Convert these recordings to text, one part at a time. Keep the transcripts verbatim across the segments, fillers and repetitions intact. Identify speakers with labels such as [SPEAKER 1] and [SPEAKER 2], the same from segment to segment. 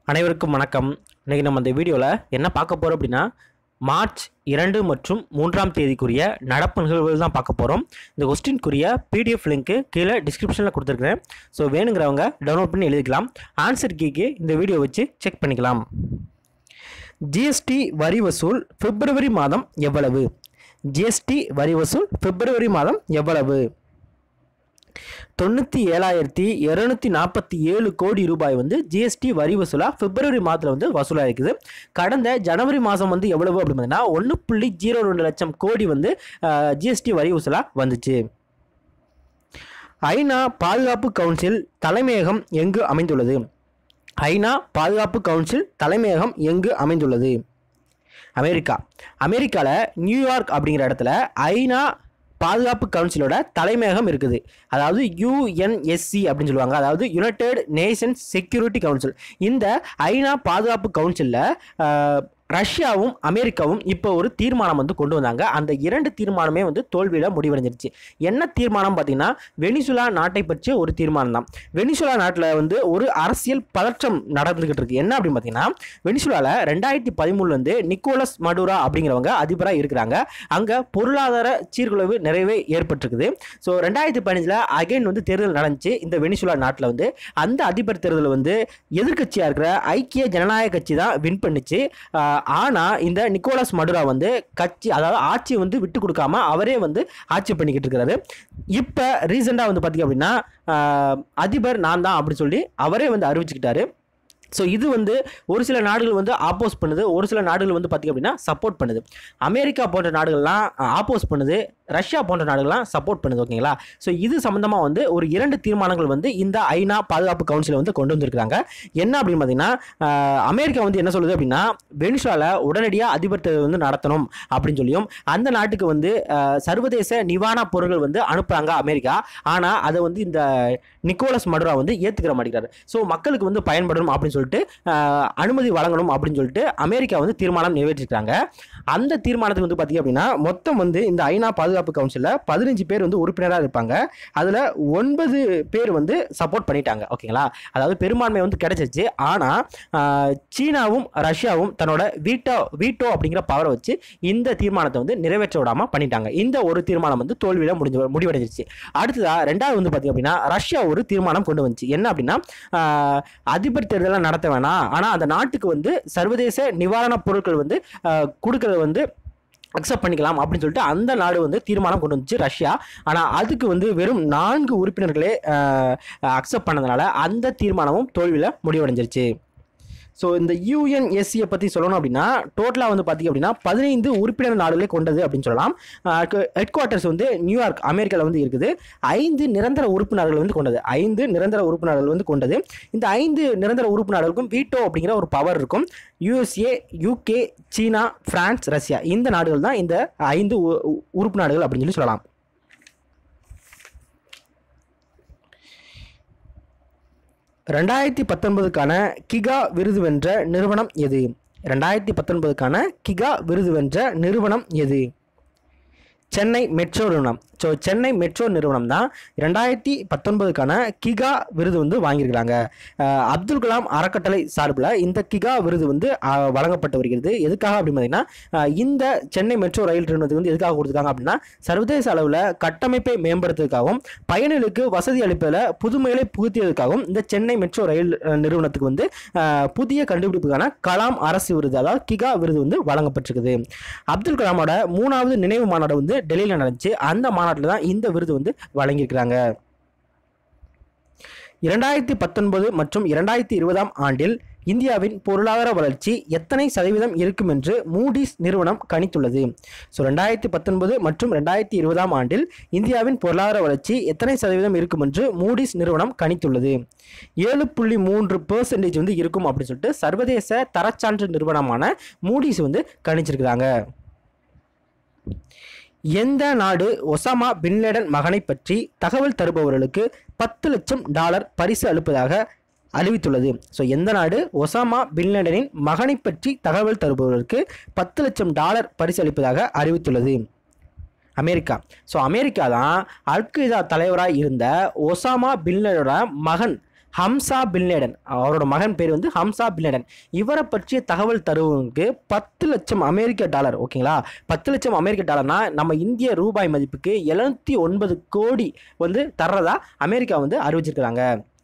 [SPEAKER 1] அனைவருக்கும் வணக்கம். இன்றைக்கி நம்ம இந்த வீடியோவில் என்ன பார்க்க போகிறோம் அப்படின்னா, மார்ச் இரண்டு மற்றும் மூன்றாம் தேதிக்குரிய நடப்பு நிகழ்வுகள் தான் பார்க்க போகிறோம். இந்த கொஸ்டின்குரிய பிடிஎஃப் லிங்க்கு கீழே டிஸ்கிரிப்ஷனில் கொடுத்துருக்குறேன். ஸோ வேணுங்கிறவங்க டவுன்லோட் பண்ணி எழுதிக்கலாம். ஆன்சர் கீக்கு இந்த வீடியோ வச்சு செக் பண்ணிக்கலாம். ஜிஎஸ்டி வரி வசூல் பிப்ரவரி மாதம் எவ்வளவு? ஜிஎஸ்டி வரி வசூல் பிப்ரவரி மாதம் எவ்வளவு? தொண்ணூற்றி ஏழாயிரத்தி இரநூத்தி நாற்பத்தி ஏழு கோடி ரூபாய் வந்து ஜிஎஸ்டி வரி வசூலாக பிப்ரவரி மாதத்தில் வந்து வசூலாக இருக்குது. கடந்த ஜனவரி மாதம் வந்து எவ்வளவு அப்படின்னு பார்த்தீங்கன்னா ஒன்று புள்ளி ஜீரோ ரெண்டு லட்சம் கோடி வந்து ஜிஎஸ்டி வரி வசூலாக வந்துச்சு. ஐநா பாதுகாப்பு கவுன்சில் தலைமையகம் எங்கு அமைந்துள்ளது? ஐநா பாதுகாப்பு கவுன்சில் தலைமையகம் எங்கு அமைந்துள்ளது? அமெரிக்கா. அமெரிக்காவில் நியூயார்க் அப்படிங்கிற இடத்துல ஐநா பாதுகாப்பு கவுன்சிலோட தலைமையகம் இருக்குது. அதாவது யூஎன்எஸ்சி அப்படின்னு சொல்லுவாங்க. அதாவது யுனைடெட் நேஷன்ஸ் செக்யூரிட்டி கவுன்சில். இந்த ஐநா பாதுகாப்பு கவுன்சிலில் ரஷ்யாவும் அமெரிக்காவும் இப்போ ஒரு தீர்மானம் வந்து கொண்டு வந்தாங்க. அந்த இரண்டு தீர்மானமே வந்து தோல்வியில் முடிவடைஞ்சிருச்சு. என்ன தீர்மானம் பார்த்தீங்கன்னா, வெனிசுலா நாட்டை பற்றிய ஒரு தீர்மானம் தான். வெனிசுலா நாட்டில் வந்து ஒரு அரசியல் பதற்றம் நடந்துகிட்டு இருக்கு. என்ன அப்படின்னு பார்த்தீங்கன்னா, வெனிசுலாவில் ரெண்டாயிரத்தி பதிமூணுலேருந்து நிக்கோலஸ் மடுரா அப்படிங்கிறவங்க அதிபராக இருக்கிறாங்க. அங்கே பொருளாதார சீர்குலைவு நிறைவே ஏற்பட்டிருக்குது. ஸோ ரெண்டாயிரத்தி பதினஞ்சில் அகைன் வந்து தேர்தல் நடந்துச்சு இந்த வெனிசுலா நாட்டில். வந்து அந்த அதிபர் தேர்தலில் வந்து எதிர்கட்சியாக இருக்கிற ஐக்கிய ஜனநாயக கட்சி தான் வின் பண்ணிச்சு. ஆனால் இந்த நிக்கோலஸ் மடுரா வந்து கட்சி அதாவது ஆட்சியை வந்து விட்டு கொடுக்காம அவரே வந்து ஆட்சி பண்ணிக்கிட்டு இருக்கிறாரு. இப்போ ரீசெண்டாக வந்து பார்த்தீங்க அப்படின்னா அதிபர் நான் தான் அப்படின்னு சொல்லி அவரே வந்து அறிவிச்சுக்கிட்டாரு. ஸோ இது வந்து ஒரு சில நாடுகள் வந்து ஆப்போஸ் பண்ணுது, ஒரு சில நாடுகள் வந்து பார்த்திங்க அப்படின்னா சப்போர்ட் பண்ணுது. அமெரிக்கா போன்ற நாடுகள்லாம் ஆப்போஸ் பண்ணுது, ரஷ்யா போன்ற நாடுகள்லாம் சப்போர்ட் பண்ணுது. ஓகேங்களா? ஸோ இது சம்மந்தமாக வந்து ஒரு இரண்டு தீர்மானங்கள் வந்து இந்த ஐநா பாதுகாப்பு கவுன்சிலை வந்து கொண்டு வந்திருக்கிறாங்க. என்ன அப்படின்னு பார்த்தீங்கன்னா, அமெரிக்கா வந்து என்ன சொல்லுது அப்படின்னா, வெனிசுலாவில் உடனடியாக அதிபர் தேர்தல் வந்து நடத்தணும் அப்படின்னு சொல்லியும், அந்த நாட்டுக்கு வந்து சர்வதேச நிவாரணப் பொருட்கள் வந்து அனுப்புகிறாங்க அமெரிக்கா. ஆனால் அதை வந்து இந்த நிக்கோலஸ் மடுரா வந்து ஏற்றுக்கிற மாட்டேங்கிறாரு. ஸோ மக்களுக்கு வந்து பயன்படணும் அப்படின்னு சொல்லிட்டு அனுமதி வழங்கணும் அப்படின்னு சொல்லிட்டு அமெரிக்கா வந்து தீர்மானம் நிறைவேற்றிருக்காங்க. அந்த தீர்மானத்துக்கு வந்து பார்த்தீங்க அப்படின்னா மொத்தம் வந்து இந்த ஐநா பாதுகாப்பு கவுன்சிலில் பதினஞ்சு பேர் வந்து உறுப்பினராக இருப்பாங்க. அதில் ஒன்பது பேர் வந்து சப்போர்ட் பண்ணிட்டாங்க. ஓகேங்களா? அதாவது பெரும்பான்மை வந்து கிடைச்சிச்சு. ஆனால் சீனாவும் ரஷ்யாவும் தன்னோட வீட்டோ வீட்டோ அப்படிங்கிற பவரை வச்சு இந்த தீர்மானத்தை வந்து நிறைவேற்ற விடாமல் பண்ணிட்டாங்க. இந்த ஒரு தீர்மானம் வந்து தோல்வியில் முடிஞ்சு முடிவடைஞ்சிருச்சு. அடுத்ததாக ரெண்டாவது வந்து பார்த்தீங்க அப்படின்னா ரஷ்யா ஒரு தீர்மானம் கொண்டு வந்துச்சு. என்ன அப்படின்னா, அதிபர் தேர்தலை நடத்த வேணாம், ஆனால் அந்த நாட்டுக்கு வந்து சர்வதேச நிவாரணப் பொருட்கள் வந்து கொடுக்கறது வந்து அக்செப்ட் பண்ணிக்கலாம் அப்படின்னு சொல்லிட்டு அந்த நாடு வந்து தீர்மானம் கொண்டு வந்துச்சு ரஷ்யா. ஆனால் அதுக்கு வந்து வெறும் நான்கு உறுப்பினர்களே அக்செப்ட் பண்ணதுனால அந்த தீர்மானமும் தோல்வியில் முடிவடைஞ்சிருச்சு. ஸோ இந்த யூஎன்எஸ்சியை பற்றி சொல்லணும் அப்படின்னா டோட்டலாக வந்து பார்த்திங்க அப்படின்னா பதினைந்து உறுப்பினர் நாடுகளே கொண்டது அப்படின்னு சொல்லலாம். ஹெட் குவார்ட்டர்ஸ் வந்து நியூயார்க் அமெரிக்காவில் வந்து இருக்குது. ஐந்து நிரந்தர உறுப்பினர்கள் வந்து கொண்டது ஐந்து நிரந்தர உறுப்பினர்கள் வந்து கொண்டது. இந்த ஐந்து நிரந்தர உறுப்பினர்களுக்கும் வீட்டோ அப்படிங்கிற ஒரு பவர் இருக்கும். யூஎஸ்ஏ, யூகே, சீனா, பிரான்ஸ், ரஷ்யா இந்த நாடுகள் தான் இந்த ஐந்து உறுப்பு நாடுகள் அப்படின்னு சொல்லி சொல்லலாம். ரெண்டாயிரத்தி பத்தொன்பதுக்கான கிகா விருது வென்ற நிறுவனம் எது? ரெண்டாயிரத்தி பத்தொன்பதுக்கான கிகா விருது வென்ற நிறுவனம் எது? சென்னை மெட்ரோ நிறுவனம். ஸோ சென்னை மெட்ரோ நிறுவனம் தான் ரெண்டாயிரத்தி பத்தொன்பதுக்கான கிகா விருது வந்து வாங்கியிருக்கிறாங்க. அப்துல் கலாம் அறக்கட்டளை சார்பில் இந்த கிகா விருது வந்து வழங்கப்பட்டு வருகிறது. எதுக்காக அப்படின்னு பார்த்தீங்கன்னா, இந்த சென்னை மெட்ரோ ரயில் நிறுவனத்துக்கு வந்து எதுக்காக கொடுத்துருக்காங்க அப்படின்னா, சர்வதேச அளவில் கட்டமைப்பை மேம்படுத்துவதற்காகவும் பயணிகளுக்கு வசதி அளிப்பதில் புதுமைகளை புகுத்தியதற்காகவும் இந்த சென்னை மெட்ரோ ரயில் நிறுவனத்துக்கு வந்து புதிய கண்டுபிடிப்புக்கான கலாம் அரசு விருது அதாவது கிகா விருது வந்து வழங்கப்பட்டிருக்குது. அப்துல் கலாமோட மூணாவது நினைவு மாநாடு வந்து டெல்லியில் நடந்துச்சு. அந்த மாநாட்டில் தான் இந்த விருது வந்து வழங்கியிருக்கிறாங்க. இரண்டாயிரத்தி பத்தொன்பது மற்றும் இரண்டாயிரத்தி இருபதாம் ஆண்டில் இந்தியாவின் பொருளாதார வளர்ச்சி எத்தனை சதவீதம் இருக்கும் என்று மூடிஸ் நிறுவனம் கணித்துள்ளது? ஸோ ரெண்டாயிரத்தி பத்தொன்பது மற்றும் ரெண்டாயிரத்தி இருபதாம் ஆண்டில் இந்தியாவின் பொருளாதார வளர்ச்சி எத்தனை சதவீதம் இருக்கும் என்று மூடிஸ் நிறுவனம் கணித்துள்ளது. ஏழு புள்ளி மூன்று பெர்சன்டேஜ் வந்து இருக்கும் அப்படின்னு சொல்லிட்டு சர்வதேச தரச்சான்று நிறுவனமான மூடிஸ் வந்து கணிச்சிருக்கிறாங்க. எந்த நாடு ஒசாமா பின்லேடன் மகனை பற்றி தகவல் தருபவர்களுக்கு பத்து லட்சம் டாலர் பரிசு அளிப்பதாக அறிவித்துள்ளது? ஸோ எந்த நாடு ஒசாமா பின்லேடனின் மகனை பற்றி தகவல் தருபவர்களுக்கு பத்து லட்சம் டாலர் பரிசு அளிப்பதாக அறிவித்துள்ளது? அமெரிக்கா. ஸோ அமெரிக்கா தான் அல்-கொய்தா தலைவராக இருந்த ஒசாமா பின்லேடனோட மகன் ஹம்சா பின் லேடன், அவரோட மகன் பேர் வந்து ஹம்சா பின் லேடன். இவரை பற்றிய தகவல் தருவதற்கு பத்து லட்சம் அமெரிக்க டாலர், ஓகேங்களா, பத்து லட்சம் அமெரிக்க டாலர்னா நம்ம இந்திய ரூபாய் மதிப்புக்கு எழுநூத்தி ஒன்பது கோடி வந்து தர்றதா அமெரிக்கா வந்து அறிவிச்சிருக்கிறாங்க.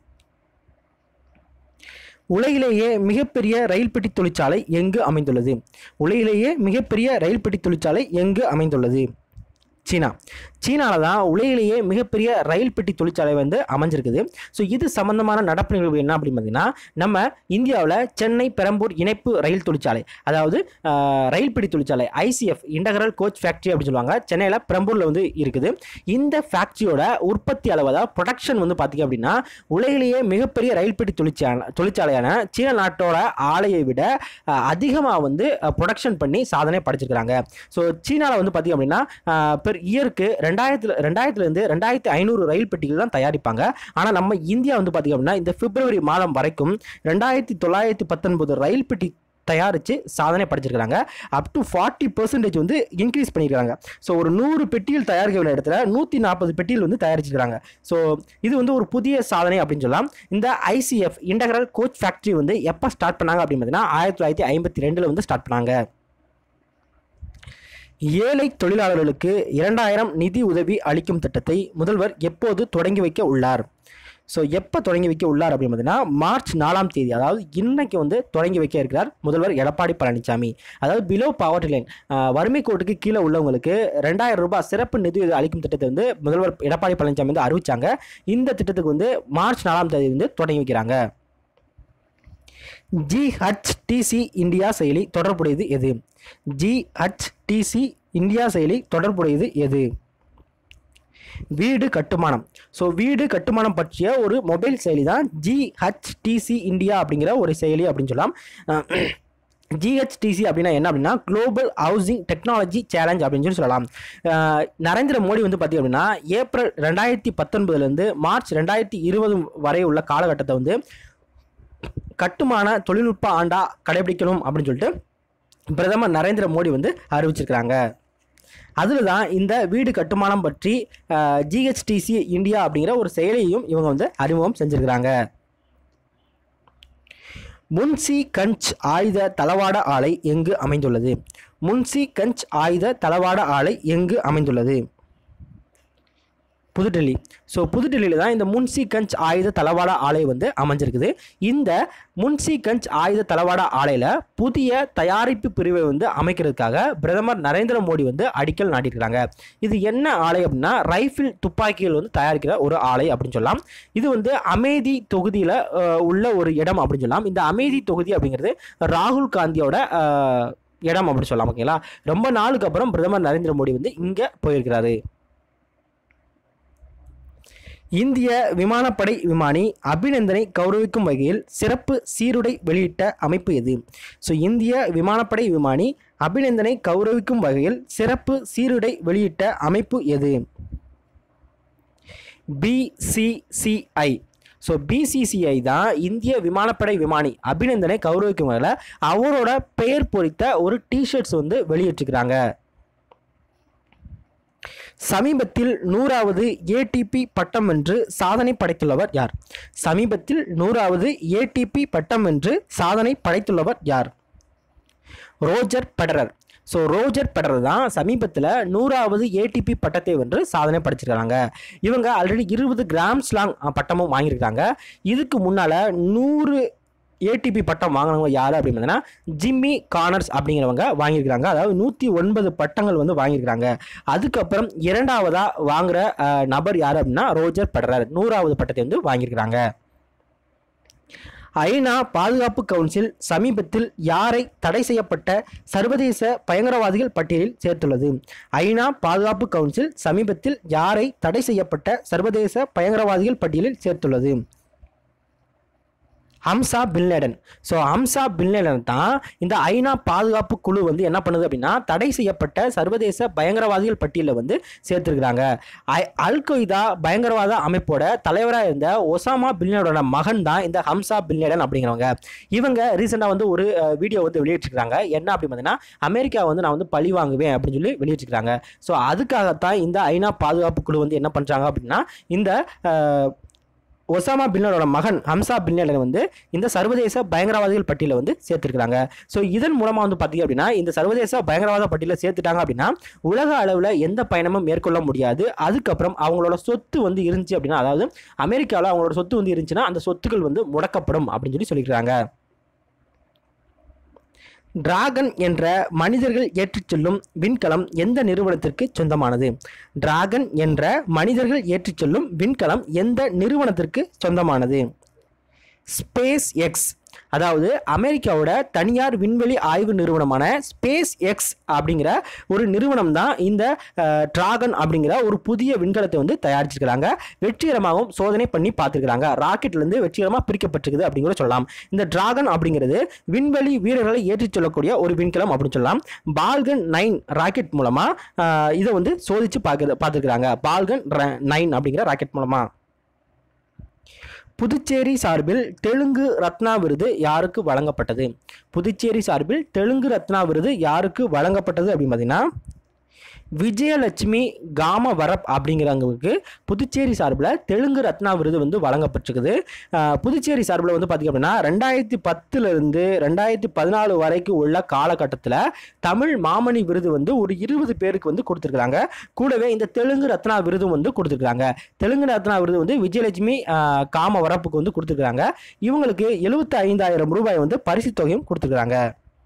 [SPEAKER 1] உலகிலேயே மிகப்பெரிய ரயில் பெட்டி தொழிற்சாலை எங்கு அமைந்துள்ளது? உலகிலேயே மிகப்பெரிய ரயில் பெட்டி தொழிற்சாலை எங்கு அமைந்துள்ளது? சீனா. சீனாவில் தான் உலகிலேயே மிகப்பெரிய ரயில் பெட்டி தொழிற்சாலை வந்து அமைஞ்சிருக்குது. ஸோ இது சம்பந்தமான நடப்பு நிகழ்வு என்ன அப்படின்னு பார்த்தீங்கன்னா, நம்ம இந்தியாவில் சென்னை பெரம்பூர் இணைப்பு ரயில் தொழிற்சாலை, அதாவது ரயில் பெட்டி தொழிற்சாலை ஐசிஎஃப் இன்டகரல் கோச் ஃபேக்ட்ரி அப்படின்னு சொல்லுவாங்க, சென்னையில் பெரம்பூரில் வந்து இருக்குது. இந்த ஃபேக்ட்ரியோட உற்பத்தி அளவு, அதாவது ப்ரொடக்ஷன் வந்து பார்த்திங்க அப்படின்னா உலகிலேயே மிகப்பெரிய ரயில் பெட்டி தொழிற்சாலை தொழிற்சாலையான சீன நாட்டோட ஆலையை விட அதிகமாக வந்து ப்ரொடக்ஷன் பண்ணி சாதனை படைச்சிருக்கிறாங்க. ஸோ சீனாவில் வந்து பார்த்திங்க அப்படின்னா இயருக்கு ரெண்டாயிரத்துல ரெண்டாயிரத்துலேருந்து ரெண்டாயிரத்தி ஐநூறு ரயில் பெட்டிகள் தான் தயாரிப்பாங்க. ஆனால் நம்ம இந்தியா வந்து பார்த்திங்க அப்படின்னா இந்த பிப்ரவரி மாதம் வரைக்கும் ரெண்டாயிரத்தி தொள்ளாயிரத்தி பத்தொன்பது ரயில் பெட்டி தயாரித்து சாதனை படைச்சிருக்கிறாங்க. அப் டு ஃபார்ட்டி பர்சன்டேஜ் வந்து இன்க்ரீஸ் பண்ணியிருக்காங்க. ஸோ ஒரு நூறு பெட்டியில் தயாரிக்க வேண்டிய இடத்துல நூற்றி நாற்பது பெட்டியில் வந்து தயாரிச்சிருக்காங்க. ஸோ இது வந்து ஒரு புதிய சாதனை அப்படின்னு சொல்லலாம். இந்த ஐசிஎஃப் இன்டகரல் கோச் ஃபேக்ட்ரி வந்து எப்போ ஸ்டார்ட் பண்ணாங்க அப்படின்னு பார்த்தீங்கன்னா ஆயிரத்தி தொள்ளாயிரத்தி ஐம்பத்தி ரெண்டில் வந்து ஸ்டார்ட் பண்ணாங்க. ஏழை தொழிலாளர்களுக்கு இரண்டாயிரம் நிதி உதவி அளிக்கும் திட்டத்தை முதல்வர் எப்போது தொடங்கி வைக்க உள்ளார்? ஸோ எப்போ தொடங்கி வைக்க உள்ளார் அப்படின்னு பார்த்தீங்கன்னா மார்ச் நாலாம் தேதி, அதாவது இன்னைக்கு வந்து தொடங்கி வைக்க இருக்கிறார் முதல்வர் எடப்பாடி பழனிசாமி. அதாவது பிலோ பாவர்ட்டி லைன், வறுமை கோட்டுக்கு கீழே உள்ளவங்களுக்கு ரெண்டாயிரம் ரூபாய் சிறப்பு நிதி உதவி அளிக்கும் திட்டத்தை வந்து முதல்வர் எடப்பாடி பழனிசாமி வந்து அறிவிச்சாங்க. இந்த திட்டத்துக்கு வந்து மார்ச் நாலாம் தேதி வந்து தொடங்கி வைக்கிறாங்க. ஜிஹெச்டிசி இந்தியா செயலி தொடர்புடையது எது? ஜிஹெச்டிசி இந்தியா செயலி தொடர்புடையது எது? வீடு கட்டுமானம். ஸோ வீடு கட்டுமானம் பற்றிய ஒரு மொபைல் செயலி தான் ஜிஹெச்டிசி இந்தியா அப்படிங்கிற ஒரு செயலி அப்படின்னு சொல்லலாம். ஜிஹெச்டிசி அப்படின்னா என்ன அப்படின்னா குளோபல் ஹவுசிங் டெக்னாலஜி சேலஞ்ச் அப்படின்னு சொல்லி சொல்லலாம். நரேந்திர மோடி வந்து பார்த்திங்க அப்படின்னா ஏப்ரல் ரெண்டாயிரத்தி பத்தொன்பதுலேருந்து மார்ச் ரெண்டாயிரத்தி இருபது வரை உள்ள காலகட்டத்தை வந்து கட்டுமான தொழில்நுட்ப ஆண்டா கடைபிடிக்கணும் அப்படின்னு சொல்லிட்டு பிரதமர் நரேந்திர மோடி வந்து அறிவிச்சிருக்கிறாங்க. அதில் தான் இந்த வீடு கட்டுமானம் பற்றி ஜிஹெச்டிசி இந்தியா அப்படிங்கிற ஒரு செயலியையும் இவங்க வந்து அறிமுகம் செஞ்சிருக்கிறாங்க. முன்சி கஞ்ச் ஆயுத தளவாட ஆலை எங்கு அமைந்துள்ளது? முன்சி கஞ்ச் ஆயுத தளவாட ஆலை எங்கு அமைந்துள்ளது? புதுடெல்லி. ஸோ புதுடெல்லியில் தான் இந்த முன்சி கஞ்ச் ஆயுத தளவாட ஆலை வந்து அமைஞ்சிருக்குது. இந்த முன்சி கஞ்ச் ஆயுத தளவாட ஆலையில் புதிய தயாரிப்பு பிரிவை வந்து அமைக்கிறதுக்காக பிரதமர் நரேந்திர மோடி வந்து அடிக்கல் நாட்டியிருக்கிறாங்க. இது என்ன ஆலை அப்படின்னா ரைஃபிள் துப்பாக்கிகள் வந்து தயாரிக்கிற ஒரு ஆலை அப்படின்னு சொல்லலாம். இது வந்து அமேதி தொகுதியில் உள்ள ஒரு இடம் அப்படின்னு சொல்லலாம். இந்த அமேதி தொகுதி அப்படிங்கிறது ராகுல் காந்தியோட இடம் அப்படின்னு சொல்லலாம். ஓகேங்களா, ரொம்ப நாளுக்கு அப்புறம் பிரதமர் நரேந்திர மோடி வந்து இங்கே போயிருக்கிறாரு. இந்திய விமானப்படை விமானி அபிநந்தனை கௌரவிக்கும் வகையில் சிறப்பு சீருடை வெளியிட்ட அமைப்பு எது? ஸோ இந்திய விமானப்படை விமானி அபிநந்தனை கௌரவிக்கும் வகையில் சிறப்பு சீருடை வெளியிட்ட அமைப்பு எது? பிசிசிஐ. ஸோ பிசிசிஐ தான் இந்திய விமானப்படை விமானி அபிநந்தனை கௌரவிக்கும் வகையில் அவரோட பெயர் பொறித்த ஒரு டிஷர்ட்ஸ் வந்து வெளியிட்டிருக்கிறாங்க. சமீபத்தில் நூறாவது ஏடிபி பட்டம் வென்று சாதனை படைத்துள்ளவர் யார்? சமீபத்தில் நூறாவது ஏடிபி பட்டம் வென்று சாதனை படைத்துள்ளவர் யார்? Roger Federer. So Roger Federer தான் சமீபத்தில் நூறாவது ஏடிபி பட்டத்தை வென்று சாதனை படைச்சிருக்காங்க. இவங்க ஆல்ரெடி இருபது கிராம் ஸ்லாங் பட்டமும் வாங்கியிருக்காங்க. இதுக்கு முன்னால் நூறு ஏடிபி பட்டம் வாங்கினவங்க யார் அப்படின்னு பார்த்தீங்கன்னா ஜிம்மி கார்னர்ஸ் அப்படிங்கிறவங்க வாங்கியிருக்கிறாங்க. அதாவது நூற்றி ஒன்பது பட்டங்கள் வந்து வாங்கியிருக்கிறாங்க. அதுக்கப்புறம் இரண்டாவதாக வாங்குகிற நபர் யார் அப்படின்னா ரோஜர் பெடரர் நூறாவது பட்டத்தை வந்து வாங்கியிருக்கிறாங்க. ஐநா பாதுகாப்பு கவுன்சில் சமீபத்தில் யாரை தடை செய்யப்பட்ட சர்வதேச பயங்கரவாதிகள் பட்டியலில் சேர்த்துள்ளது? ஐநா பாதுகாப்பு கவுன்சில் சமீபத்தில் யாரை தடை செய்யப்பட்ட சர்வதேச பயங்கரவாதிகள் பட்டியலில் சேர்த்துள்ளது? Hamza bin Laden. So Hamza bin Laden தான் இந்த ஐநா பாதுகாப்பு குழு வந்து என்ன பண்ணுது அப்படின்னா தடை செய்யப்பட்ட சர்வதேச பயங்கரவாதிகள் பட்டியலில் வந்து சேர்த்துருக்குறாங்க. அல் கொய்தா பயங்கரவாத அமைப்போட தலைவராக இருந்த ஒசாமா பின் லேடனோட மகன் தான் இந்த ஹம்சா பின் லேடன் அப்படிங்கிறவங்க. இவங்க ரீசெண்டாக வந்து ஒரு வீடியோ வந்து வெளியிட்டிருக்காங்க. என்ன அப்படின்னு பார்த்தீங்கன்னா அமெரிக்கா வந்து நான் வந்து பழி வாங்குவேன் அப்படின்னு சொல்லி வெளியிட்டிருக்காங்க. ஸோ அதுக்காகத்தான் இந்த ஐநா பாதுகாப்பு குழு வந்து என்ன பண்ணுறாங்க அப்படின்னா இந்த ஒசாமா பின் லாடனோட மகன் ஹம்சா பின் லாடன் வந்து இந்த சர்வதேச பயங்கரவாதிகள் பட்டியலில் வந்து சேர்த்துருக்காங்க. ஸோ இதன் மூலமாக வந்து பார்த்தீங்க அப்படின்னா இந்த சர்வதேச பயங்கரவாத பட்டியலில் சேர்த்துட்டாங்க அப்படின்னா உலக அளவில் எந்த பயணமும் மேற்கொள்ள முடியாது. அதுக்கப்புறம் அவங்களோட சொத்து வந்து இருந்துச்சு அப்படின்னா, அதாவது அமெரிக்காவில் அவங்களோட சொத்து வந்து இருந்துச்சுன்னா அந்த சொத்துக்கள் வந்து முடக்கப்படும் அப்படின்னு சொல்லி சொல்லியிருக்காங்க. டிராகன் என்ற மனிதர்கள் ஏற்றிச் செல்லும் விண்கலம் எந்த நிறுவனத்திற்கு சொந்தமானது? டிராகன் என்ற மனிதர்கள் ஏற்றிச் செல்லும் விண்கலம் எந்த நிறுவனத்திற்கு சொந்தமானது? ஸ்பேஸ் எக்ஸ், அதாவது அமெரிக்காவோட தனியார் விண்வெளி ஆய்வு நிறுவனமான ஸ்பேஸ் எக்ஸ் அப்படிங்கிற ஒரு நிறுவனம் தான் இந்த டிராகன் அப்படிங்கிற ஒரு புதிய விண்கலத்தை வந்து தயாரிச்சிருக்கிறாங்க. வெற்றிகரமாகவும் சோதனை பண்ணி பார்த்துருக்காங்க. ராக்கெட்லேருந்து வெற்றிகரமாக பிரிக்கப்பட்டிருக்குது அப்படிங்கிற சொல்லலாம். இந்த டிராகன் அப்படிங்கிறது விண்வெளி வீரர்களை ஏற்றிச் செல்லக்கூடிய ஒரு விண்கலம் அப்படின்னு சொல்லலாம். பால்கன் நைன் ராக்கெட் மூலமாக இதை வந்து சோதிச்சு பார்க்க பார்த்துருக்குறாங்க. பால்கன் நைன் அப்படிங்கிற ராக்கெட் மூலமாக. புதுச்சேரி சார்பில் தெலுங்கு ரத்னா விருது யாருக்கு வழங்கப்பட்டது? புதுச்சேரி சார்பில் தெலுங்கு ரத்னா விருது யாருக்கு வழங்கப்பட்டது அப்படின்னு பார்த்தீங்கன்னா விஜயலட்சுமி காமவரப் அப்படிங்கிறவங்களுக்கு புதுச்சேரி சார்பில் தெலுங்கு ரத்னா விருது வந்து வழங்கப்பட்டிருக்குது. புதுச்சேரி சார்பில் வந்து பார்த்திங்க அப்படின்னா ரெண்டாயிரத்தி பத்துலேருந்து ரெண்டாயிரத்தி பதினாலு வரைக்கும் உள்ள காலகட்டத்தில் தமிழ் மாமணி விருது வந்து ஒரு இருபது பேருக்கு வந்து கொடுத்துருக்குறாங்க. கூடவே இந்த தெலுங்கு ரத்னா விருதும் வந்து கொடுத்துருக்குறாங்க. தெலுங்கு ரத்னா விருது வந்து விஜயலட்சுமி காமவரப்புக்கு வந்து கொடுத்துருக்குறாங்க. இவங்களுக்கு எழுபத்தி ஐந்தாயிரம் ரூபாய் வந்து பரிசு தொகையும் கொடுத்துருக்குறாங்க.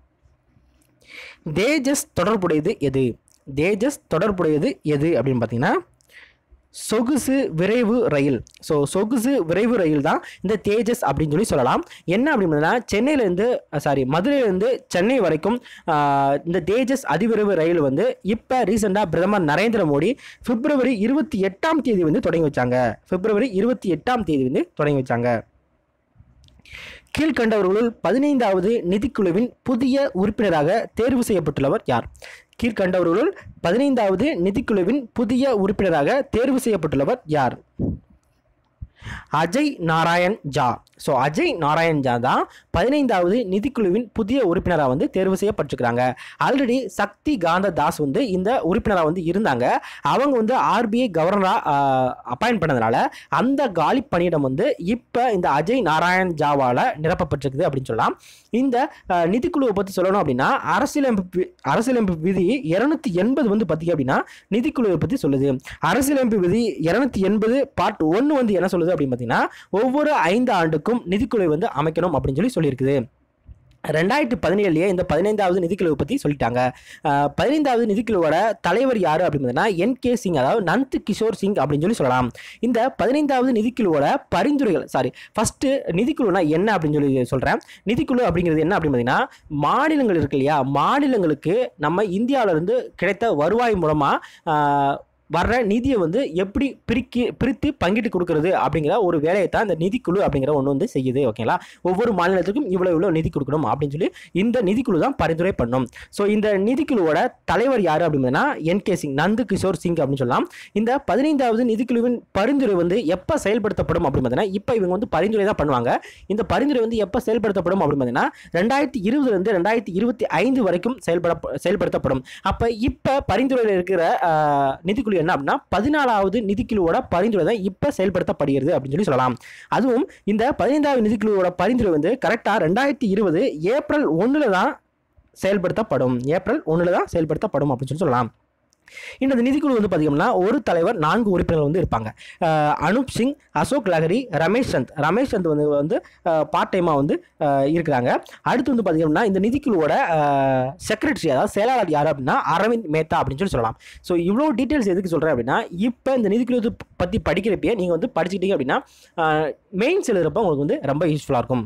[SPEAKER 1] தேஜஸ் தொடர்புடையது எது? தேஜஸ் தொடர்புடையது எது அப்படின்னு பார்த்தீங்கன்னா சொகுசு விரைவு ரயில். ஸோ சொகுசு விரைவு ரயில் தான் இந்த தேஜஸ் அப்படின்னு சொல்லி சொல்லலாம். என்ன அப்படின்னா சென்னையிலேருந்து சாரி மதுரையிலேருந்து சென்னை வரைக்கும் இந்த தேஜஸ் அதிவிரைவு ரயில் வந்து இப்போ ரீசெண்டாக பிரதமர் நரேந்திர மோடி பிப்ரவரி இருபத்தி எட்டாம் தேதி வந்து தொடங்கி வச்சாங்க. பிப்ரவரி இருபத்தி எட்டாம் தேதி வந்து தொடங்கி வச்சாங்க. கீழ்கண்டவர்களுள் பதினைந்தாவது நிதிக்குழுவின் புதிய உறுப்பினராக தேர்வு செய்யப்பட்டுள்ளவர் யார்? கீழ்கண்டவர்களுள் பதினைந்தாவது நிதிக்குழுவின் புதிய உறுப்பினராக தேர்வு செய்யப்பட்டுள்ளவர் யார்? அஜய் நாராயண் ஜா. ஸோ அஜய் நாராயண் ஜா தான் பதினைந்தாவது நிதிக்குழுவின் புதிய உறுப்பினராக வந்து தேர்வு செய்யப்பட்டிருக்கிறாங்க. ஆல்ரெடி சக்தி காந்த தாஸ் வந்து இந்த உறுப்பினராக வந்து இருந்தாங்க. அவங்க வந்து ஆர்பிஐ கவர்னராக அப்பாயின்ட் பண்ணதுனால அந்த காலி பணியிடம் வந்து இப்போ இந்த அஜய் நாராயண் ஜாவால் நிரப்பப்பட்டிருக்குது அப்படின்னு சொல்லலாம். இந்த நிதிக்குழுவை பற்றி சொல்லணும் அப்படின்னா அரசியலமைப்பு அரசியலமைப்பு விதி இருநூத்தி எண்பது வந்து பார்த்தீங்க அப்படின்னா நிதிக்குழுவை பற்றி சொல்லுது. அரசியலமைப்பு விதி இருநூத்தி எண்பது பார்ட் ஒன்று வந்து என்ன சொல்லுது அப்படின்னு பார்த்தீங்கன்னா ஒவ்வொரு ஐந்து ஆண்டுக்கும் நிதிக்குழுவை வந்து அமைக்கணும் அப்படின்னு சொல்லி சொல்லியிருக்குது. ரெண்டாயிரத்தி பதினேழுலயே இந்த பதினைந்தாவது நிதிக்குழுவை பற்றி சொல்லிட்டாங்க. பதினைந்தாவது நிதிக்குழுவோட தலைவர் யார் அப்படின்னா என் கே சிங், அதாவது நந்த் கிஷோர் சிங் அப்படின்னு சொல்லி சொல்லலாம். இந்த பதினைந்தாவது நிதிக்குழுவோட பரிந்துரைகள் சாரி ஃபர்ஸ்ட் நிதிக்குழுனா என்ன அப்படின்னு சொல்லி சொல்கிறேன். நிதிக்குழு அப்படிங்கிறது என்ன அப்படின்னு பார்த்தீங்கன்னா மாநிலங்கள் இருக்கு இல்லையா, மாநிலங்களுக்கு நம்ம இந்தியாவிலிருந்து கிடைத்த வருவாய் மூலமாக வர்ற நிதியை வந்து எப்படி பிரிக்கி பிரித்து பங்கிட்டு கொடுக்கறது அப்படிங்கிற ஒரு வேலையை தான் இந்த நிதிக்குழு அப்படிங்கிற ஒன்று வந்து செய்யுது. ஓகேங்களா, ஒவ்வொரு மாநிலத்துக்கும் இவ்வளோ இவ்வளோ நிதி கொடுக்கணும் அப்படின்னு சொல்லி இந்த நிதிக்குழு தான் பரிந்துரை பண்ணும். ஸோ இந்த நிதிக்குழுவோட தலைவர் யார் அப்படின்னா என் கே சிங், நந்த் கிஷோர் சிங் அப்படின்னு சொல்லலாம். இந்த பதினைந்தாவது நிதிக்குழுவின் பரிந்துரை வந்து எப்போ செயல்படுத்தப்படும் அப்படின்னு பார்த்தீங்கன்னா இப்போ இவங்க வந்து பரிந்துரை தான் பண்ணுவாங்க. இந்த பரிந்துரை வந்து எப்போ செயல்படுத்தப்படும் அப்படின்னு பார்த்தீங்கன்னா ரெண்டாயிரத்தி இருபதுலேருந்து ரெண்டாயிரத்தி இருபத்தி ஐந்து வரைக்கும் செயல்பட செயல்படுத்தப்படும். அப்போ இப்போ பரிந்துரையில் இருக்கிற நிதிக்குழு என்ன அப்படின்னா பதினாலாவது நிதிக்குழுவோட பரிந்துரை தான் இப்ப செயல்படுத்தப்படுகிறது அப்படின்னு சொல்லி சொல்லலாம். அதுவும் இந்த பதினைந்தாவது நிதிக்குழுவோட பரிந்துரை வந்து கரெக்டா ரெண்டாயிரத்தி இருபது ஏப்ரல் ஒண்ணுல தான் செயல்படுத்தப்படும். ஏப்ரல் ஒண்ணுல தான் செயல்படுத்தப்படும் அப்படின்னு சொல்லி சொல்லலாம். இந்த நிதிக்குழு வந்து பார்த்தீங்கன்னா ஒரு தலைவர் நான்கு உறுப்பினர்கள் வந்து இருப்பாங்க. அனுப் சிங், அசோக் லஹரி, ரமேஷ் சந்த் ரமேஷ் சந்த் வந்து வந்து பார்ட் டைமாக வந்து இருக்கிறாங்க. அடுத்து வந்து பார்த்தீங்கன்னா இந்த நிதிக்குழுவோட செக்ரட்டரி அதாவது செயலாளர் யார் அப்படின்னா அரவிந்த் மேத்தா அப்படின்னு சொல்லி சொல்லலாம். ஸோ இவ்வளோ டீட்டெயில்ஸ் எதுக்கு சொல்கிறேன் அப்படின்னா இப்போ இந்த நிதிக்குழு பற்றி படிக்கிறப்பே நீங்கள் வந்து படிச்சுக்கிட்டீங்க அப்படின்னா மெயின்ஸ் எழுதுறப்ப உங்களுக்கு வந்து ரொம்ப யூஸ்ஃபுல்லாக இருக்கும்.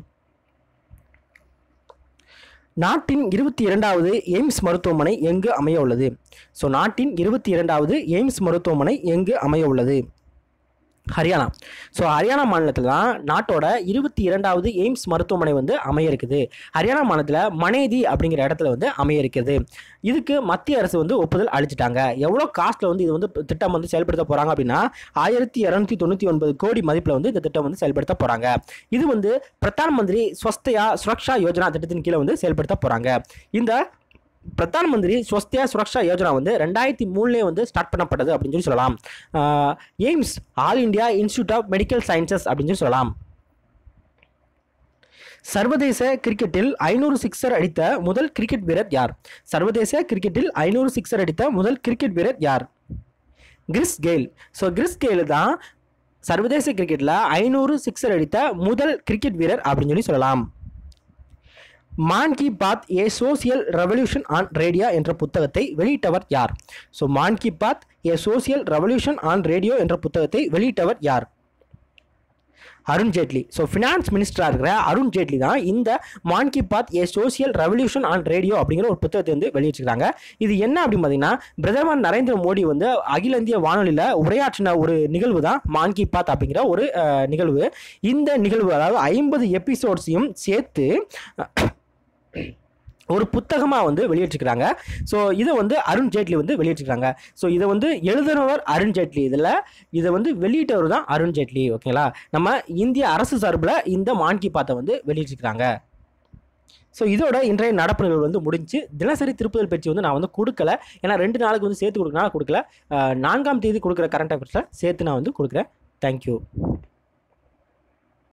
[SPEAKER 1] நாட்டின் இருபத்தி இரண்டாவது எய்ம்ஸ் மருத்துவமனை எங்கு அமைய உள்ளது? ஸோ நாட்டின் இருபத்தி இரண்டாவது எய்ம்ஸ் மருத்துவமனை எங்கு அமைய உள்ளது? ஹரியானா. ஸோ ஹரியானா மாநிலத்தில் தான் நாட்டோட இருபத்தி இரண்டாவது எய்ம்ஸ் மருத்துவமனை வந்து அமைய இருக்குது. ஹரியானா மாநிலத்தில் மனேதி அப்படிங்கிற இடத்துல வந்து அமைய இருக்குது. இதுக்கு மத்திய அரசு வந்து ஒப்புதல் அளிச்சிட்டாங்க. எவ்வளோ காஸ்ட்டில் வந்து இது வந்து திட்டம் வந்து செயல்படுத்த போகிறாங்க அப்படின்னா ஆயிரத்தி இரநூத்தி தொண்ணூற்றி ஒன்பது கோடி மதிப்பில் வந்து இந்த திட்டம் வந்து செயல்படுத்த போகிறாங்க. இது வந்து பிரதான் மந்திரி ஸ்வஸ்தயா சுரக்ஷா யோஜனா திட்டத்தின் கீழே வந்து செயல்படுத்த போகிறாங்க. இந்த பிரதான் மந்திரி ஸ்வஸ்தியா சுரக்ஷா யோஜனா வந்து ரெண்டாயிரத்தி மூணுலேயே வந்து ஸ்டார்ட் பண்ணப்பட்டது அப்படின்னு சொல்லி சொல்லலாம். AIIMS All India Institute of Medical Sciences அப்படின்னு சொல்லி சொல்லலாம். சர்வதேச கிரிக்கெட்டில் ஐநூறு சிக்ஸர் அடித்த முதல் கிரிக்கெட் வீரர் யார்? சர்வதேச கிரிக்கெட்டில் ஐநூறு சிக்ஸர் அடித்த முதல் கிரிக்கெட் வீரர் யார்? Chris Gayle. So Chris Gayle தான் சர்வதேச கிரிக்கெட்டில் ஐநூறு சிக்ஸர் அடித்த முதல் கிரிக்கெட் வீரர் அப்படின்னு சொல்லி சொல்லலாம். Mann Ki Baat a social revolution on radio என்ற புத்தகத்தை வெளியிட்டவர் யார்? So Mann Ki Baat a social revolution on radio என்ற புத்தகத்தை வெளியிட்டவர் யார்? அருண் ஜேட்லி. ஸோ ஃபினான்ஸ் மினிஸ்டராக இருக்கிற அருண் ஜேட்லி தான் இந்த Mann Ki Baat a social revolution on radio அப்படிங்கிற ஒரு புத்தகத்தை வந்து வெளியிட்டிருக்காங்க. இது என்ன அப்படின்னு பார்த்தீங்கன்னா, பிரதமர் நரேந்திர மோடி வந்து அகில இந்திய வானொலியில் உரையாற்றின ஒரு நிகழ்வு தான் மான் கி பாத் அப்படிங்கிற ஒரு நிகழ்வு. இந்த நிகழ்வு அதாவது ஐம்பது எபிசோட்ஸையும் சேர்த்து ஒரு புத்தகமாக வந்து வெளியிட்டிருக்கிறாங்க. ஸோ இதை வந்து அருண் ஜேட்லி வந்து வெளியிட்டிருக்காங்க. ஸோ இதை வந்து எழுதுனவர் அருண் ஜேட்லி, இதில் இதை வந்து வெளியிட்டவர் தான் அருண் ஜேட்லி. ஓகேங்களா? நம்ம இந்திய அரசு சார்பில் இந்த மான் கி பாத்தை வந்து வெளியிட்டிருக்கிறாங்க. ஸோ இதோட இன்றைய நடப்பு நிகழ்வு வந்து முடிஞ்சு. தினசரி திருப்புதல் பயிற்சி வந்து நான் வந்து கொடுக்கல, ஏன்னா ரெண்டு நாளுக்கு வந்து சேர்த்து கொடுக்கறனால கொடுக்கல. நான்காம் தேதி கொடுக்குற கரண்ட் அஃபேர்ஸில் சேர்த்து நான் வந்து கொடுக்குறேன். தேங்க்யூ.